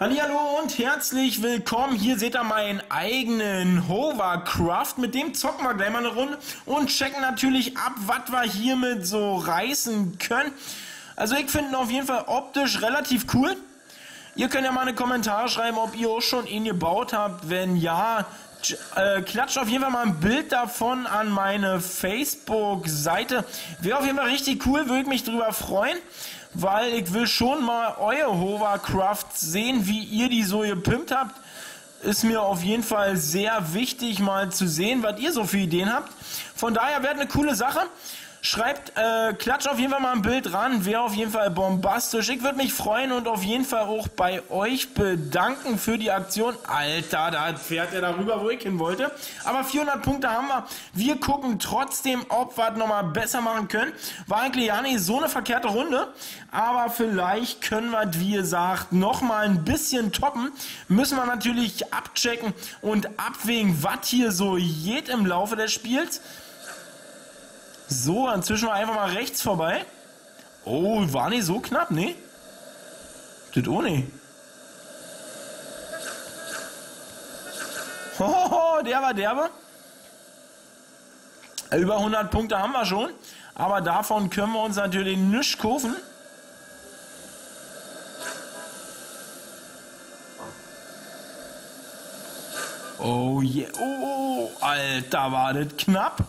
Hallihallo und herzlich willkommen. Hier seht ihr meinen eigenen Hovercraft. Mit dem zocken wir gleich mal eine Runde und checken natürlich ab, was wir hiermit so reißen können. Also ich finde ihn auf jeden Fall optisch relativ cool. Ihr könnt ja mal eine Kommentare schreiben, ob ihr auch schon ihn gebaut habt. Wenn ja, klatscht auf jeden Fall mal ein Bild davon an meine Facebook-Seite. Wäre auf jeden Fall richtig cool, würde ich mich drüber freuen. Weil ich will schon mal euer Hovercraft sehen, wie ihr die so gepimpt habt. Ist mir auf jeden Fall sehr wichtig, mal zu sehen, was ihr so für Ideen habt. Von daher wäre eine coole Sache. Schreibt, klatscht auf jeden Fall mal ein Bild ran, wäre auf jeden Fall bombastisch. Ich würde mich freuen und auf jeden Fall auch bei euch bedanken für die Aktion. Alter, da fährt er darüber, wo ich hin wollte. Aber 400 Punkte haben wir. Wir gucken trotzdem, ob wir es nochmal besser machen können. War eigentlich ja nicht so eine verkehrte Runde, aber vielleicht können wir, wie gesagt, nochmal ein bisschen toppen. Müssen wir natürlich abchecken und abwägen, was hier so geht im Laufe des Spiels. So, dann zwischen wir einfach mal rechts vorbei. Oh, war nicht so knapp, ne? Das auch nicht. Hohoho, der war derbe. Über 100 Punkte haben wir schon. Aber davon können wir uns natürlich nichts kaufen. Oh yeah. Oh, Alter, war das knapp.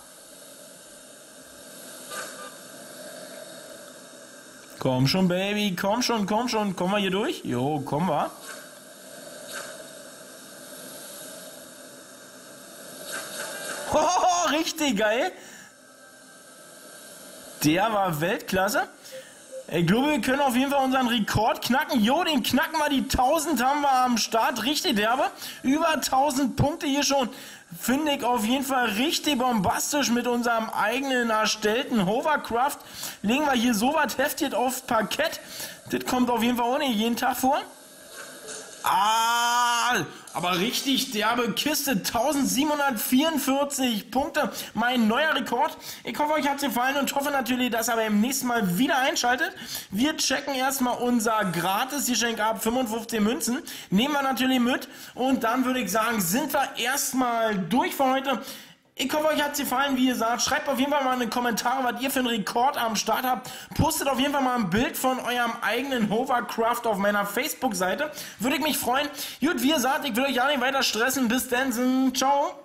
Komm schon, Baby, komm schon, komm schon. Kommen wir hier durch? Jo, kommen wir. Oh, richtig geil. Der war Weltklasse. Ich glaube, wir können auf jeden Fall unseren Rekord knacken. Jo, den knacken wir. Die 1000 haben wir am Start. Richtig derbe. Über 1000 Punkte hier schon. Finde ich auf jeden Fall richtig bombastisch mit unserem eigenen erstellten Hovercraft. Legen wir hier so was heftig aufs Parkett. Das kommt auf jeden Fall auch nicht jeden Tag vor. Ah, aber richtig derbe Kiste. 1744 Punkte. Mein neuer Rekord. Ich hoffe, euch hat es gefallen und hoffe natürlich, dass ihr beim nächsten Mal wieder einschaltet. Wir checken erstmal unser Gratis-Geschenk ab. 55 Münzen. Nehmen wir natürlich mit. Und dann würde ich sagen, sind wir erstmal durch für heute. Ich hoffe, euch hat es gefallen, wie gesagt. Schreibt auf jeden Fall mal in die Kommentare, was ihr für einen Rekord am Start habt. Postet auf jeden Fall mal ein Bild von eurem eigenen Hovercraft auf meiner Facebook-Seite. Würde ich mich freuen. Gut, wie gesagt, ich will euch ja nicht weiter stressen. Bis dann, ciao.